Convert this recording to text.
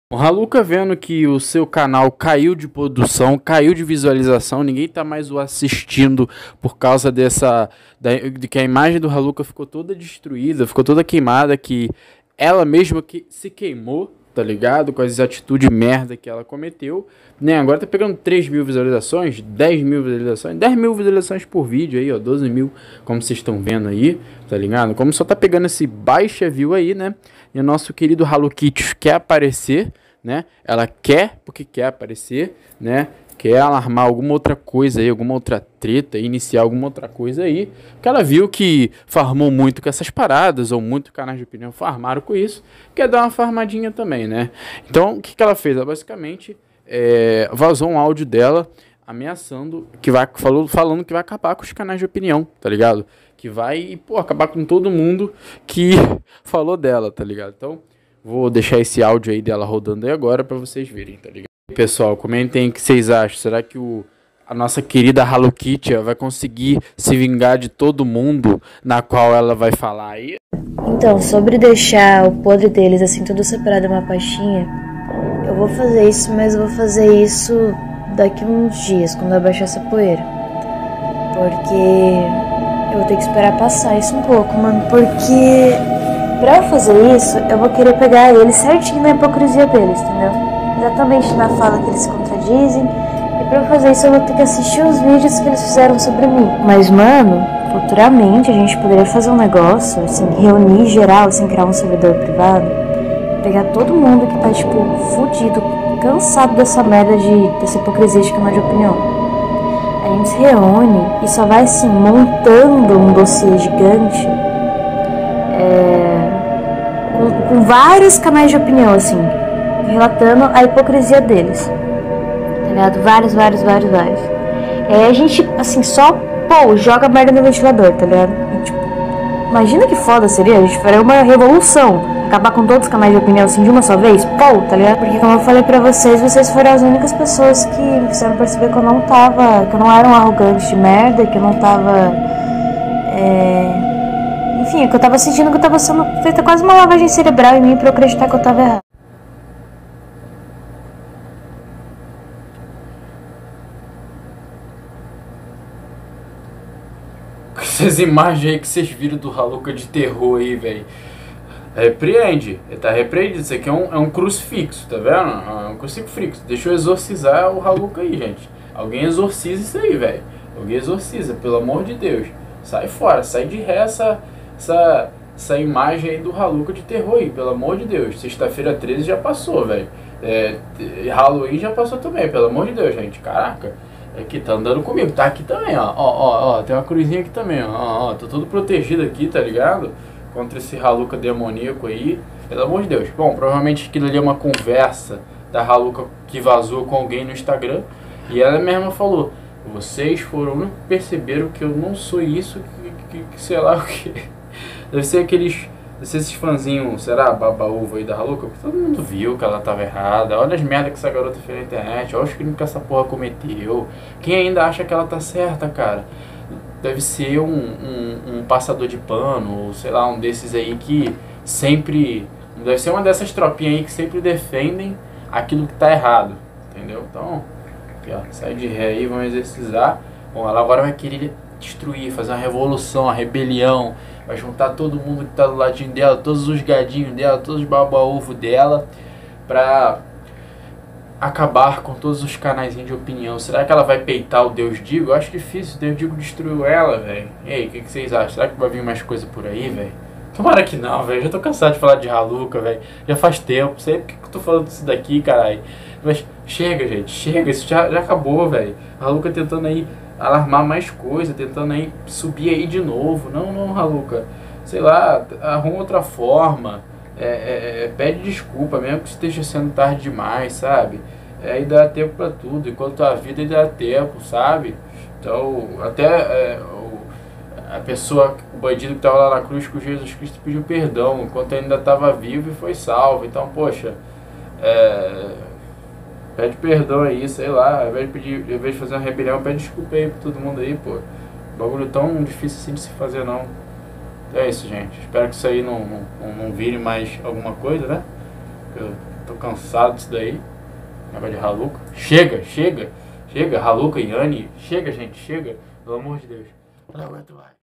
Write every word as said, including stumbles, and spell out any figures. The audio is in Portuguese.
O Raluca vendo que o seu canal caiu de produção, caiu de visualização, ninguém tá mais o assistindo por causa dessa, da, de que a imagem do Raluca ficou toda destruída, ficou toda queimada, que ela mesma que se queimou, tá ligado? Com as atitudes merda que ela cometeu, né? Agora tá pegando três mil visualizações, dez mil visualizações, dez mil visualizações por vídeo aí, ó, doze mil, como vocês estão vendo aí, tá ligado? Como só tá pegando esse baixa view aí, né? E o nosso querido Halukitius quer aparecer, né? Ela quer, porque quer aparecer, né? Quer alarmar alguma outra coisa aí, alguma outra treta, iniciar alguma outra coisa aí. Porque ela viu que farmou muito com essas paradas, ou muitos canais de opinião farmaram com isso. Quer dar uma farmadinha também, né? Então, o que, que ela fez? Ela basicamente é, vazou um áudio dela ameaçando, que vai, falou, falando que vai acabar com os canais de opinião, tá ligado? Que vai, pô, acabar com todo mundo que falou dela, tá ligado? Então, vou deixar esse áudio aí dela rodando aí agora pra vocês verem, tá ligado? Pessoal, comentem o que vocês acham. Será que o, a nossa querida Halukitty vai conseguir se vingar de todo mundo na qual ela vai falar aí? Então, sobre deixar o podre deles assim tudo separado em uma pastinha, eu vou fazer isso, mas eu vou fazer isso daqui uns dias, quando abaixar essa poeira. Porque eu vou ter que esperar passar isso um pouco, mano, porque pra eu fazer isso, eu vou querer pegar eles certinho na hipocrisia deles, entendeu? Exatamente na fala que eles se contradizem. E pra eu fazer isso, eu vou ter que assistir os vídeos que eles fizeram sobre mim. Mas, mano, futuramente a gente poderia fazer um negócio, assim, reunir geral, assim, criar um servidor privado. Pegar todo mundo que tá, tipo, fudido, cansado dessa merda de, dessa hipocrisia de canal de opinião. A gente se reúne e só vai, assim, montando um dossiê gigante. É... Com, com vários canais de opinião, assim, relatando a hipocrisia deles, tá ligado? Vários, vários, vários, vários. E aí a gente, assim, só, pô, joga merda no ventilador, tá ligado? E, tipo, imagina que foda seria, a gente faria uma revolução, acabar com todos os canais de opinião, assim, de uma só vez, pô, tá ligado? Porque, como eu falei pra vocês, vocês foram as únicas pessoas que me fizeram perceber que eu não tava, que eu não era um arrogante de merda, que eu não tava, é... Enfim, que eu tava sentindo que eu tava sendo feita quase uma lavagem cerebral em mim pra eu acreditar que eu tava errado. Essas imagens aí que vocês viram do Haluca de terror aí, velho. Repreende. Ele tá repreendido. Isso aqui é um, é um crucifixo, tá vendo? É um crucifixo. Deixa eu exorcizar o Haluca aí, gente. Alguém exorciza isso aí, velho. Alguém exorciza, pelo amor de Deus. Sai fora, sai de ré essa, essa, essa imagem aí do Haluca de terror aí, pelo amor de Deus. Sexta-feira treze já passou, velho. É, Halloween já passou também, pelo amor de Deus, gente. Caraca. Aqui, tá andando comigo, tá aqui também, ó, ó, ó, ó, tem uma cruzinha aqui também, ó, ó, tô todo protegido aqui, tá ligado? Contra esse Haluca demoníaco aí, pelo amor de Deus. Bom, provavelmente aquilo ali é uma conversa da Haluca que vazou com alguém no Instagram, e ela mesma falou, vocês foram os que perceberam que eu não sou isso, que, que, que sei lá o que. Deve ser aqueles, deve ser esses fãzinhos, será, baba-uva aí da Haluca, porque todo mundo viu que ela tava errada, olha as merdas que essa garota fez na internet, olha os crimes que essa porra cometeu, quem ainda acha que ela tá certa, cara? Deve ser um, um, um passador de pano, ou sei lá, um desses aí que sempre, deve ser uma dessas tropinhas aí que sempre defendem aquilo que tá errado, entendeu? Então, aqui ó, sai de ré aí, vamos exercizar. Bom, ela agora vai querer destruir, fazer uma revolução, uma rebelião, vai juntar todo mundo que tá do ladinho dela, todos os gadinhos dela, todos os baba-ovo dela, pra acabar com todos os canais de opinião. Será que ela vai peitar o Deus Digo? Eu acho difícil, o Deus Digo destruiu ela, velho. E aí, o que, que vocês acham? Será que vai vir mais coisa por aí, velho? Tomara que não, velho. Já tô cansado de falar de Haluca, velho. Já faz tempo, sei porque que eu tô falando disso daqui, caralho. Mas chega, gente, chega, isso já, já acabou, velho. Haluca tentando aí alarmar mais coisa, tentando aí subir aí de novo. Não, não, Haluca. Sei lá, arruma outra forma. É, é, é, pede desculpa, mesmo que esteja sendo tarde demais, sabe? É, aí dá tempo pra tudo, enquanto a vida ainda dá tempo, sabe? Então, até é, o, a pessoa, o bandido que estava lá na cruz com Jesus Cristo pediu perdão, enquanto ainda estava vivo e foi salvo. Então, poxa, é, pede perdão aí, sei lá, ao invés de, pedir, ao invés de fazer uma rebelião, pede desculpa aí pra todo mundo aí, pô. Bagulho tão difícil assim de se fazer, não. É isso, gente. Espero que isso aí não, não, não vire mais alguma coisa, né? Eu tô cansado disso daí. Negócio de Haluca. Chega, chega, chega. Haluca e Yanni. Chega, gente, chega. Pelo amor de Deus. Eu não aguento mais.